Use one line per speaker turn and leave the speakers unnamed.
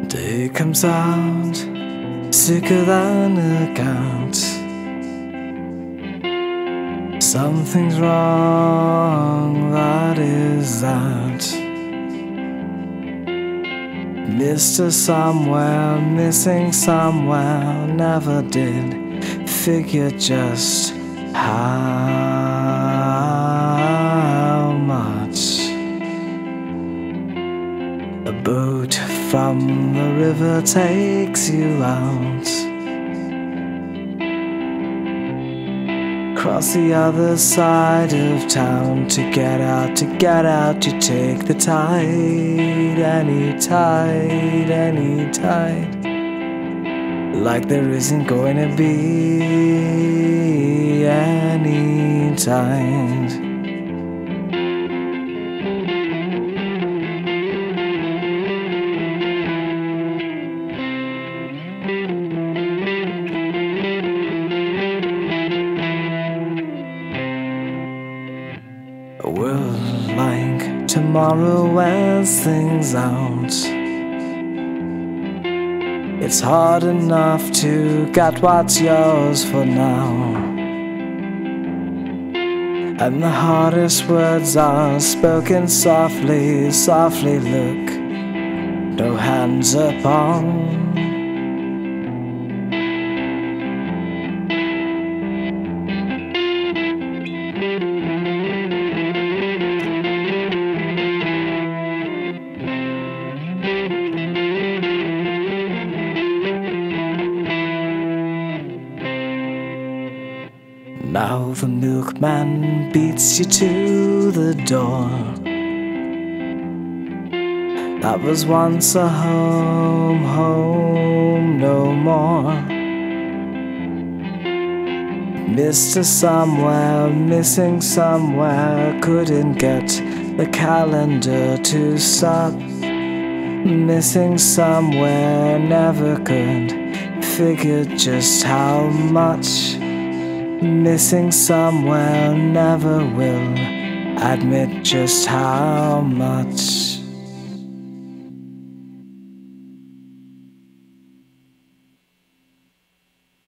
Day comes out, sicker than a cat. Something's wrong, that is that. Mr. Somewhere, missing somewhere, never did figure just how much. A boat from the river takes you out. Cross the other side of town. To get out, you take the tide. Any tide, any tide. Like there isn't going to be any tide. A world like tomorrow wears things out. It's hard enough to get what's yours for now, and the hardest words are spoken softly, softly. Look, no hands upon. Now the milkman beats you to the door. That was once a home, home no more. Mr. Somewhere, missing somewhere, couldn't get the calendar to stop. Missing somewhere, never could figure just how much. Missing somewhere, never will admit just how much.